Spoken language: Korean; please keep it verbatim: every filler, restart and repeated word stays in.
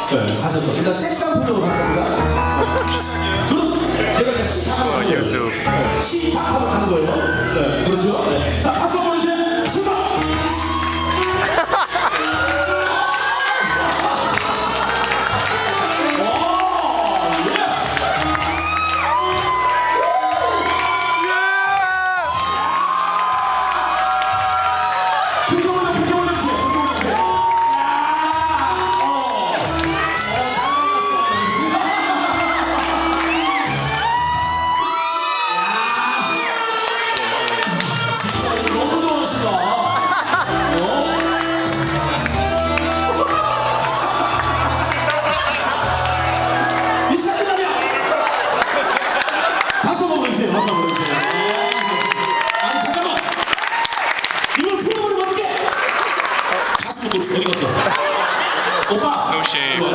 네, 가셔서 일단 섹시한 표정으로 갈 겁니다. 저는 내가 이제 시작하는 거예요. 네, 시작하고 가는 거예요. 네, 그렇죠. 네. 자, 박수 한번 주세요. 출발! No shame.